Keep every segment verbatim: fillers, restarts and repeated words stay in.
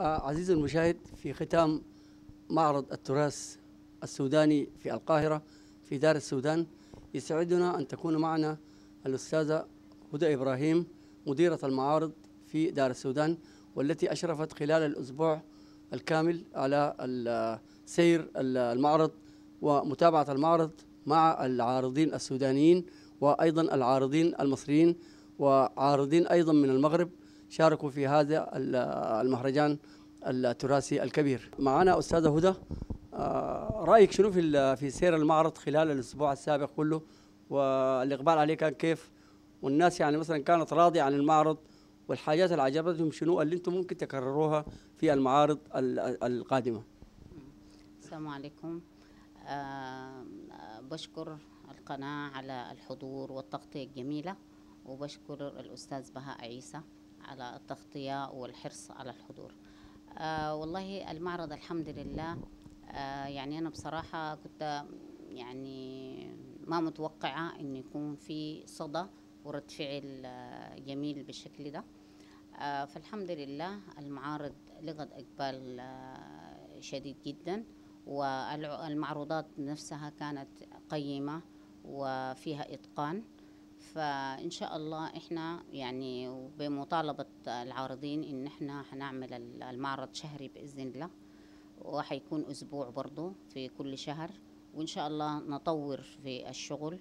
آه، عزيزي المشاهد، في ختام معرض التراث السوداني في القاهرة في دار السودان، يسعدنا أن تكون معنا الأستاذة هدى إبراهيم، مديرة المعارض في دار السودان، والتي أشرفت خلال الأسبوع الكامل على سير المعرض ومتابعة المعرض مع العارضين السودانيين وأيضا العارضين المصريين وعارضين أيضا من المغرب شاركوا في هذا المهرجان التراثي الكبير. معنا أستاذة هدى، آه، رأيك شنو في في سير المعرض خلال الأسبوع السابق كله، والإقبال عليه كان كيف؟ والناس يعني مثلا كانت راضية عن المعرض، والحاجات اللي عجبتهم شنو اللي انتم ممكن تكرروها في المعارض القادمة؟ السلام عليكم. أه بشكر القناة على الحضور والتغطية الجميلة، وبشكر الأستاذ بهاء عيسى على التغطية والحرص على الحضور. أه والله المعرض الحمد لله، أه يعني أنا بصراحة كنت يعني ما متوقعة إن يكون في صدى ورد فعل جميل بالشكل ده. أه فالحمد لله المعارض لقت إقبال أه شديد جدا، والمعروضات نفسها كانت قيمة وفيها إتقان. فإن شاء الله إحنا يعني بمطالبة العارضين إن إحنا هنعمل المعرض شهري بإذن الله، وحيكون أسبوع برضو في كل شهر، وإن شاء الله نطور في الشغل.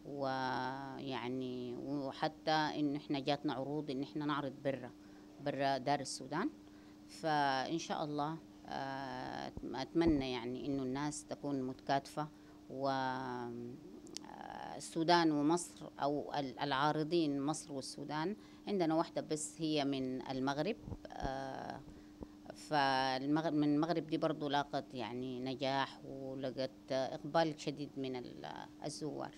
ويعني وحتى إن إحنا جاتنا عروض إن إحنا نعرض برا برا دار السودان. فإن شاء الله أتمنى يعني إنه الناس تكون متكاتفة، والسودان ومصر أو العارضين مصر والسودان عندنا واحدة بس هي من المغرب. فالمغرب من المغرب دي برضو لاقت يعني نجاح ولقت إقبال شديد من الزوار.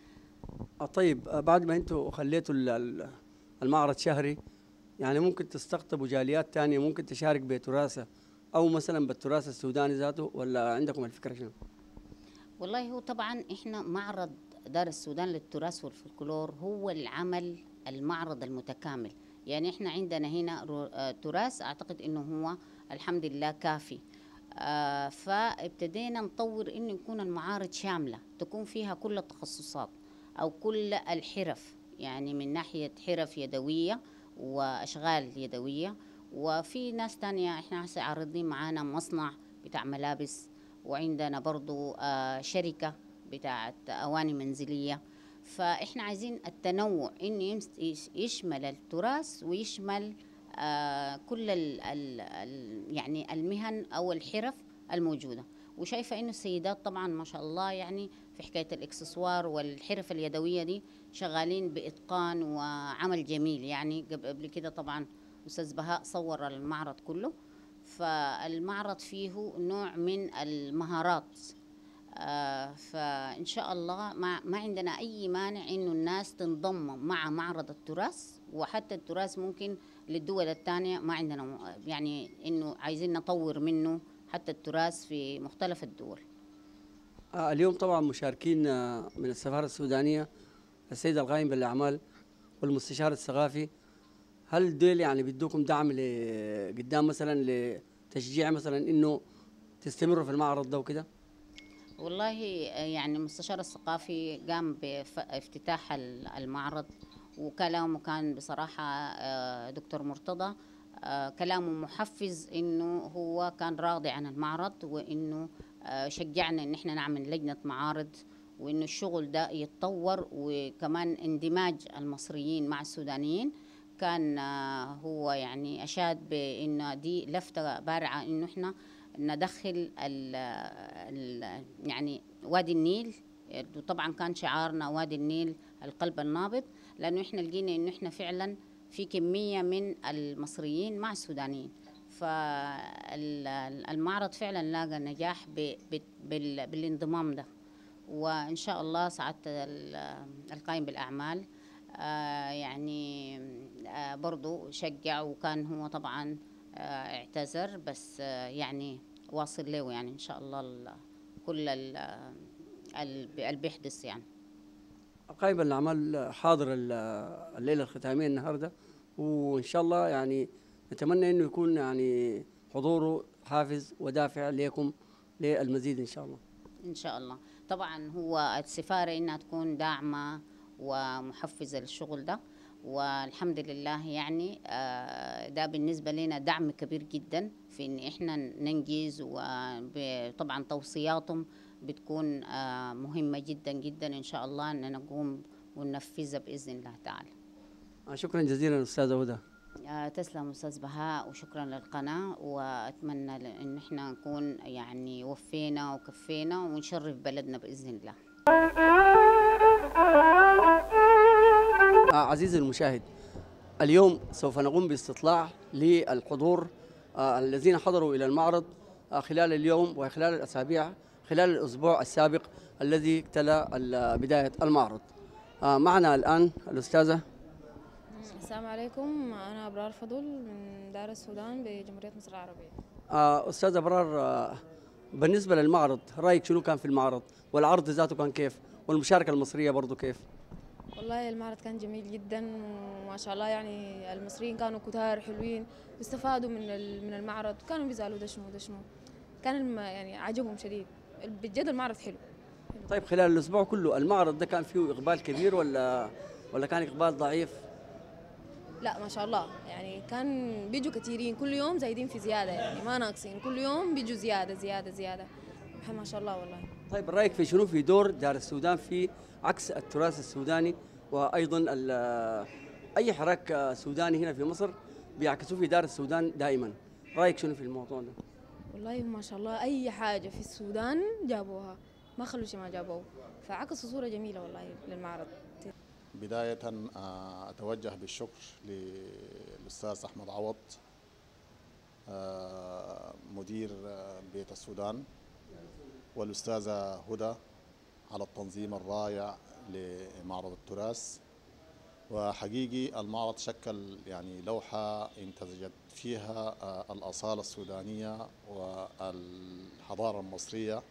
طيب، بعد ما انتوا خليتوا المعرض شهري، يعني ممكن تستقطبوا جاليات تانية ممكن تشارك بتراثها أو مثلا بالتراث السوداني ذاته، ولا عندكم الفكرة شنو؟ والله هو طبعا إحنا معرض دار السودان للتراث والفلكلور هو العمل المعرض المتكامل. يعني إحنا عندنا هنا تراث أعتقد إنه هو الحمد لله كافي. آه فابتدينا نطور إنه يكون المعارض شاملة، تكون فيها كل التخصصات أو كل الحرف، يعني من ناحية حرف يدوية وأشغال يدوية. وفي ناس تانية إحنا هسه عارضين معانا مصنع بتاع ملابس، وعندنا برضو آه شركة بتاعت أواني منزلية. فإحنا عايزين التنوع إنه يشمل التراث ويشمل آه كل ال ال ال يعني المهن أو الحرف الموجودة. وشايفة إنه السيدات طبعا ما شاء الله يعني في حكاية الإكسسوار والحرف اليدوية دي شغالين بإتقان وعمل جميل. يعني قبل كده طبعا أستاذ بهاء صور المعرض كله، فالمعرض فيه نوع من المهارات. آه فإن شاء الله ما, ما عندنا أي مانع إنه الناس تنضم مع معرض التراث، وحتى التراث ممكن للدول الثانية ما عندنا يعني إنه عايزين نطور منه حتى التراث في مختلف الدول. آه اليوم طبعا مشاركين آه من السفارة السودانية السيد القائم بالأعمال والمستشار الثقافي. هل ديل يعني بيدوكم دعم لقدام مثلا لتشجيع مثلا إنه تستمروا في المعرض ده وكده؟ والله يعني المستشار الثقافي قام بافتتاح المعرض، وكلامه كان بصراحة دكتور مرتضى كلامه محفز، إنه هو كان راضي عن المعرض، وإنه شجعنا إن إحنا نعمل لجنة معارض، وإنه الشغل ده يتطور، وكمان اندماج المصريين مع السودانيين. كان هو يعني أشاد بإن دي لفتة بارعة إنه إحنا ندخل ال ال يعني وادي النيل. وطبعا كان شعارنا وادي النيل القلب النابض، لأنه إحنا لقينا إنه إحنا فعلا في كمية من المصريين مع السودانيين. فالمعرض فعلا لاقى نجاح بالانضمام ده. وإن شاء الله سعادة القائم بالأعمال آه يعني آه برضو شجع، وكان هو طبعا آه اعتذر، بس آه يعني واصل له يعني إن شاء الله كل اللي بيحدث. يعني قائم بالأعمال حاضر الليلة الختامية النهاردة، وإن شاء الله يعني نتمنى إنه يكون يعني حضوره حافز ودافع لكم للمزيد إن شاء الله. إن شاء الله. طبعا هو السفارة إنها تكون داعمة ومحفزة للشغل ده، والحمد لله يعني ده بالنسبة لنا دعم كبير جدا في إن إحنا ننجز، وطبعا توصياتهم بتكون مهمة جدا جدا إن شاء الله أن نقوم وننفذها بإذن الله تعالى. شكرا جزيلا أستاذة هدى. تسلم أستاذ بهاء، وشكرا للقناة، وأتمنى إن إحنا نكون يعني وفينا وكفينا ونشرف بلدنا بإذن الله. عزيزي المشاهد، اليوم سوف نقوم باستطلاع للحضور آه الذين حضروا إلى المعرض آه خلال اليوم وخلال الأسابيع خلال الأسبوع السابق الذي تلا بداية المعرض. آه معنا الآن الأستاذة. السلام عليكم، أنا أبرار فضل من دار السودان بجمهورية مصر العربية. آه أستاذة أبرار، آه بالنسبة للمعرض رأيك شنو كان في المعرض؟ والعرض ذاته كان كيف؟ والمشاركة المصرية برضو كيف؟ والله المعرض كان جميل جدا وما شاء الله، يعني المصريين كانوا كتار حلوين واستفادوا من من المعرض، وكانوا بيسألوا ده شنو ده شنو، كان يعني عجبهم شديد بجد. المعرض حلو. طيب خلال الأسبوع كله المعرض ده كان فيه إقبال كبير ولا ولا كان إقبال ضعيف؟ لا ما شاء الله، يعني كان بيجوا كثيرين كل يوم، زايدين في زيادة، يعني ما ناقصين، كل يوم بيجوا زيادة زيادة زيادة ما شاء الله والله. طيب رأيك في شنو في دور دار السودان في عكس التراث السوداني، وأيضا أي حراك سوداني هنا في مصر بيعكسوا في دار السودان دائما، رأيك شنو في الموضوع ده؟ والله ما شاء الله أي حاجة في السودان جابوها، ما خلوا شيء ما جابوه، فعكسوا صورة جميلة والله للمعرض. بداية أتوجه بالشكر للأستاذ أحمد عوض مدير بيت السودان والأستاذة هدى على التنظيم الرائع لمعرض التراث. وحقيقي المعرض شكل يعني لوحة امتزجت فيها الأصالة السودانية والحضارة المصرية،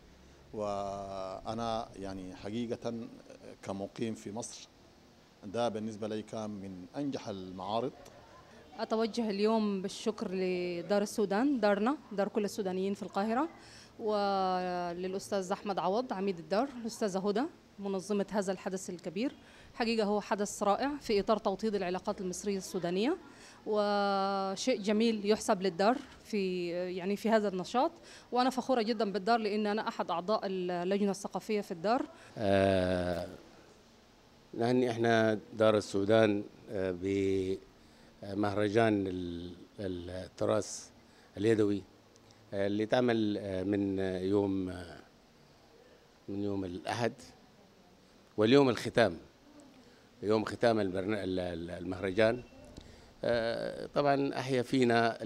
وأنا يعني حقيقة كمقيم في مصر ده بالنسبة لي كان من أنجح المعارض. أتوجه اليوم بالشكر لدار السودان، دارنا دار كل السودانيين في القاهرة، وللأستاذ أحمد عوض عميد الدار، الأستاذة هدى منظمة هذا الحدث الكبير. حقيقة هو حدث رائع في إطار توطيد العلاقات المصرية السودانية، وشيء جميل يحسب للدار في يعني في هذا النشاط، وأنا فخورة جدا بالدار لأن أنا أحد أعضاء اللجنة الثقافية في الدار. آه نحن إحنا دار السودان آه بمهرجان التراث اليدوي آه اللي تعمل آه من يوم آه من يوم الأحد، واليوم الختام يوم ختام المهرجان. طبعا أحيا فينا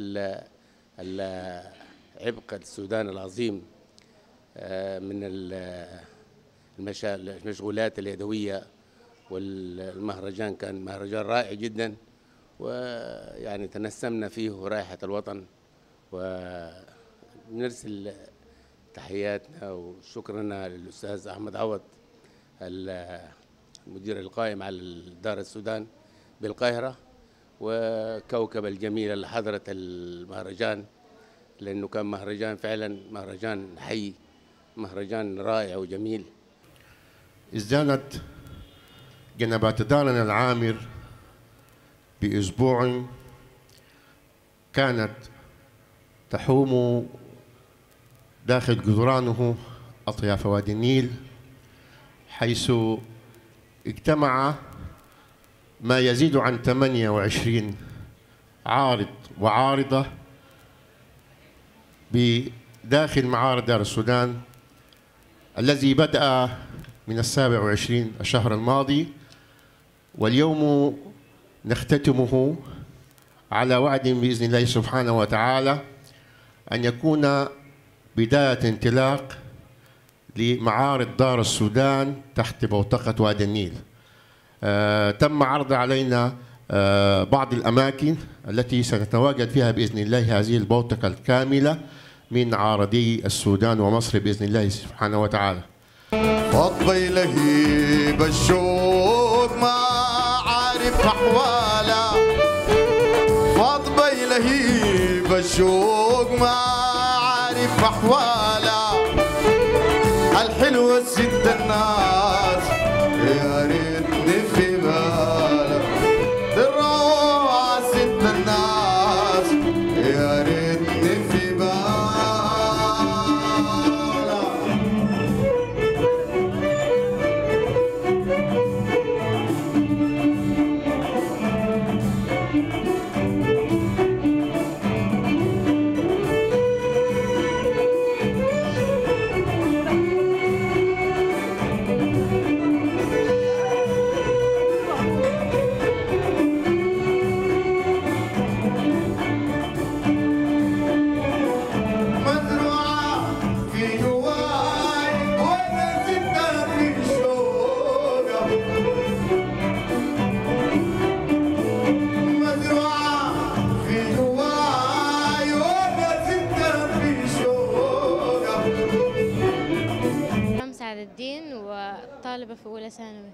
عبق السودان العظيم من المشغولات اليدوية، والمهرجان كان مهرجان رائع جدا، ويعني تنسمنا فيه رائحة الوطن، ونرسل تحياتنا وشكرنا للأستاذ أحمد عوض المدير القائم على دار السودان بالقاهرة، وكوكب الجميلة اللي حضرت المهرجان، لأنه كان مهرجان فعلا مهرجان حي، مهرجان رائع وجميل. ازدانت جنبات دارنا العامر بأسبوع كانت تحوم داخل جدرانه أطياف وادي النيل، حيث اجتمع ما يزيد عن ثمانية وعشرين عارض وعارضة بداخل معارض دار السودان، الذي بدأ من السابع والعشرين الشهر الماضي، واليوم نختتمه على وعد بإذن الله سبحانه وتعالى أن يكون بداية انطلاق لمعارض دار السودان تحت بوتقة وادي النيل. آه تم عرض علينا آه بعض الأماكن التي سنتواجد فيها بإذن الله هذه البوتقة الكاملة من عارضي السودان ومصر بإذن الله سبحانه وتعالى. فضي لهيب الشوق ما عارف أحواله، فضي لهيب الشوق بالشوق ما عارف أحوالها الحلوة ست الناس يا ريتني في بالك الروعة ست الناس يا ريتني في بالك وطالبة في أولى ثانوي.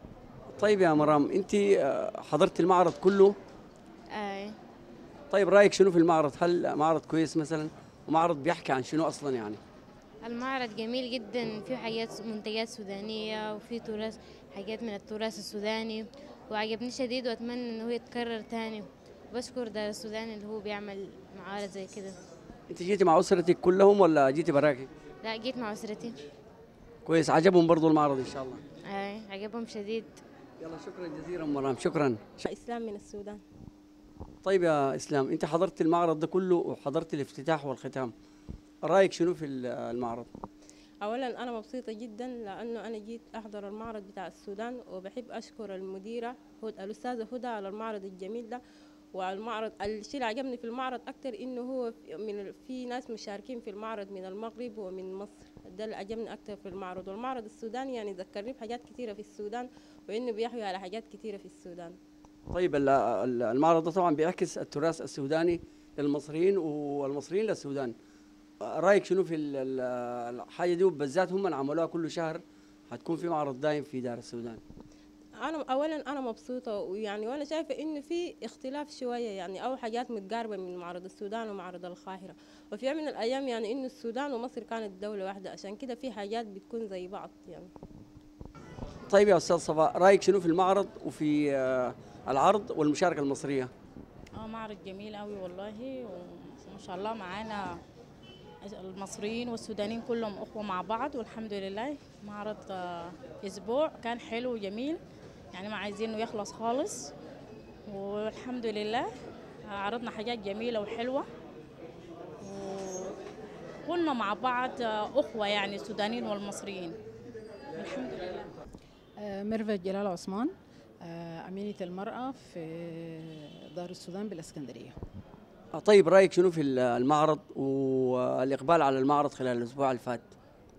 طيب يا مرام، أنت حضرت المعرض كله؟ أي. طيب رأيك شنو في المعرض؟ هل معرض كويس مثلا؟ ومعرض بيحكي عن شنو أصلا يعني؟ المعرض جميل جدا، فيه حاجات منتجات سودانية وفيه تراث، حاجات من التراث السوداني، وعجبني شديد وأتمنى إنه هو يتكرر تاني. وبشكر دار السودان اللي هو بيعمل معارض زي كده. أنت جيتي مع أسرتك كلهم ولا جيتي براكي؟ لا، جيت مع أسرتي. كويس، عجبهم برضو المعرض إن شاء الله؟ أي، عجبهم شديد. يلا شكرا جزيلا مرام، شكرا. إسلام من السودان. طيب يا إسلام، أنت حضرت المعرض ده كله وحضرت الافتتاح والختام، رأيك شنو في المعرض؟ أولا أنا مبسوطة جدا لأنه أنا جيت أحضر المعرض بتاع السودان، وبحب أشكر المديرة الأستاذة هدى على المعرض الجميل ده. والمعرض الشيء اللي عجبني في المعرض أكتر إنه هو من في ناس مشاركين في المعرض من المغرب ومن مصر، ده اللي عجبني أكتر في المعرض. والمعرض السوداني يعني ذكرني بحاجات كثيرة في السودان، وإنه بيحوي على حاجات كثيرة في السودان. طيب المعرض ده طبعا بيعكس التراث السوداني للمصريين والمصريين للسودان، رايك شنو في الحاجه دي؟ وبالذات هم عملوها كل شهر، هتكون في معرض دايم في دار السودان. انا اولا انا مبسوطه، ويعني وانا شايفه انه في اختلاف شويه، يعني او حاجات متقاربه من معرض السودان ومعرض القاهره. وفي يوم من الايام يعني انه السودان ومصر كانت دوله واحده، عشان كده في حاجات بتكون زي بعض يعني. طيب يا استاذ صفاء، رايك شنو في المعرض وفي العرض والمشاركه المصريه؟ اه معرض جميل قوي والله، وما شاء الله معانا المصريين والسودانيين كلهم اخوه مع بعض، والحمد لله. معرض اسبوع كان حلو وجميل، يعني ما عايزينه يخلص خالص، والحمد لله عرضنا حاجات جميله وحلوه، وكنا مع بعض اخوه يعني السودانيين والمصريين الحمد لله. ميرفت جلال عثمان، أمينة المرأة في دار السودان بالإسكندرية. طيب رأيك شنو في المعرض والإقبال على المعرض خلال الأسبوع اللي فات؟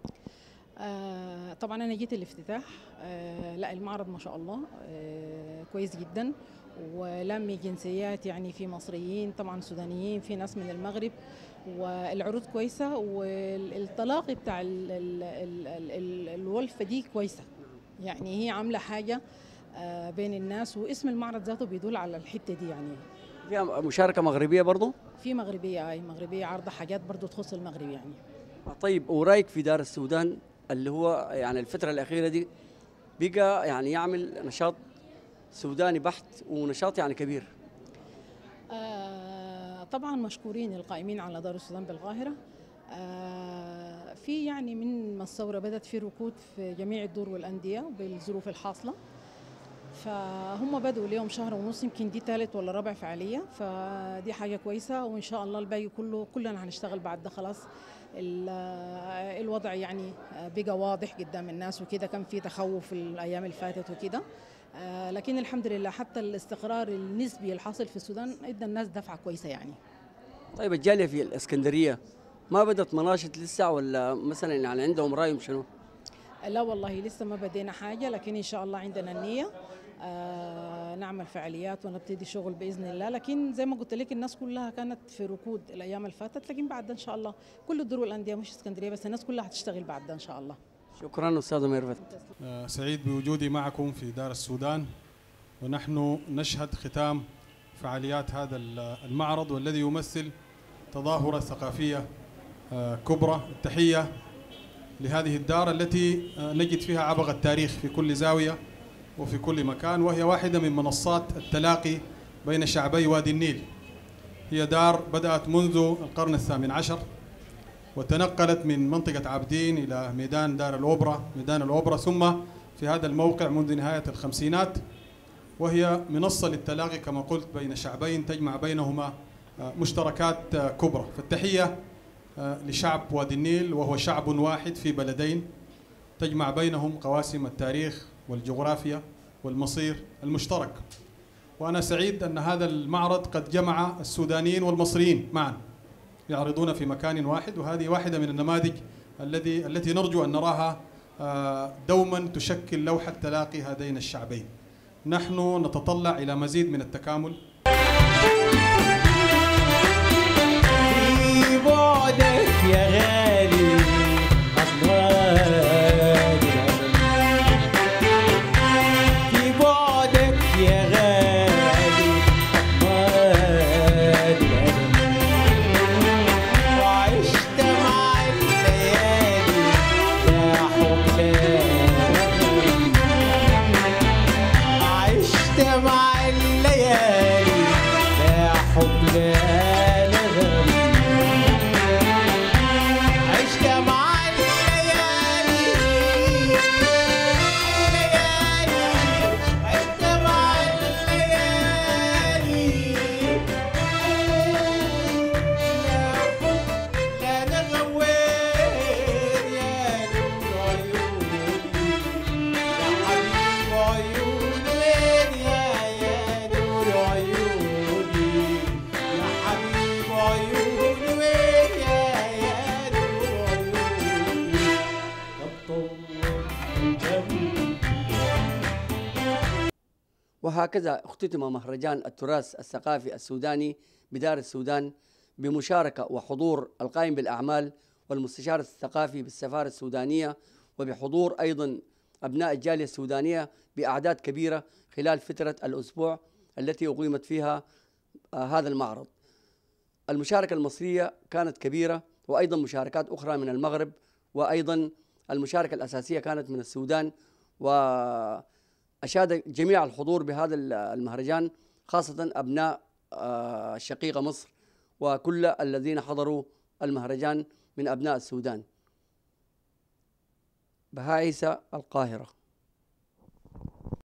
آه طبعا أنا جيت الافتتاح، آه لا المعرض ما شاء الله آه كويس جدا، ولمي جنسيات، يعني في مصريين طبعا، سودانيين، في ناس من المغرب، والعروض كويسة، والتلاقي بتاع ال ال ال ال الولفة دي كويسة، يعني هي عاملة حاجة آه بين الناس، واسم المعرض ذاته بيدل على الحتة دي. يعني فيها مشاركة مغربية برضو؟ في مغربية، أي مغربية عارضة حاجات برضو تخص المغرب يعني. طيب ورأيك في دار السودان اللي هو يعني الفترة الأخيرة دي بقى يعني يعمل نشاط سوداني بحت ونشاط يعني كبير؟ آه طبعا مشكورين القائمين على دار السودان بالقاهرة. آه في يعني من ما الثورة بدأت في ركود في جميع الدور والأندية بالظروف الحاصلة، فهم بدأوا اليوم شهر ونص، يمكن دي ثالث ولا رابع فعالية، فدي حاجة كويسة، وإن شاء الله الباقي كله كلنا هنشتغل بعد ده. خلاص الوضع يعني بقى واضح قدام الناس وكده، كان في تخوف الأيام اللي فاتت وكده، لكن الحمد لله حتى الاستقرار النسبي الحاصل في السودان ادى الناس دفعة كويسة يعني. طيب الجالية في الإسكندرية ما بدأت مناشط لسه، ولا مثلا يعني عندهم رأيهم شنو؟ لا والله لسه ما بدينا حاجة، لكن إن شاء الله عندنا النية آه نعمل فعاليات ونبتدي شغل بإذن الله. لكن زي ما قلت لك الناس كلها كانت في ركود الأيام اللي فاتت، لكن بعد إن شاء الله كل الدور والأندية مش اسكندرية بس، الناس كلها هتشتغل بعد إن شاء الله. شكرا أستاذة ميرفت. آه سعيد بوجودي معكم في دار السودان، ونحن نشهد ختام فعاليات هذا المعرض، والذي يمثل تظاهرة ثقافية كبرى. التحية لهذه الدار التي نجد فيها عبق التاريخ في كل زاوية وفي كل مكان، وهي واحدة من منصات التلاقي بين شعبي وادي النيل. هي دار بدأت منذ القرن الثامن عشر، وتنقلت من منطقة عابدين إلى ميدان دار الأوبرا ميدان الأوبرا ثم في هذا الموقع منذ نهاية الخمسينات، وهي منصة للتلاقي كما قلت بين شعبين تجمع بينهما مشتركات كبرى. فالتحية لشعب وادي النيل، وهو شعب واحد في بلدين تجمع بينهم قواسم التاريخ والجغرافيا والمصير المشترك. وأنا سعيد أن هذا المعرض قد جمع السودانيين والمصريين معا يعرضون في مكان واحد، وهذه واحدة من النماذج الذي التي نرجو أن نراها دوما تشكل لوحة تلاقي هذين الشعبين. نحن نتطلع إلى مزيد من التكامل. في بعدك يا غالي أطوال الأمل، في بعدك يا غالي أطوال الأمل، وعشت مع الليالي يا حبان، عشت مع الليالي يا حبان. وهكذا اختتم مهرجان التراث الثقافي السوداني بدار السودان بمشاركة وحضور القائم بالأعمال والمستشار الثقافي بالسفارة السودانية، وبحضور أيضا أبناء الجالية السودانية بأعداد كبيرة خلال فترة الأسبوع التي أقيمت فيها آه هذا المعرض. المشاركة المصرية كانت كبيرة، وأيضا مشاركات أخرى من المغرب، وأيضا المشاركة الأساسية كانت من السودان. وأشاد جميع الحضور بهذا المهرجان خاصة أبناء آه الشقيقة مصر وكل الذين حضروا المهرجان من أبناء السودان. بهاء عيسى، القاهرة.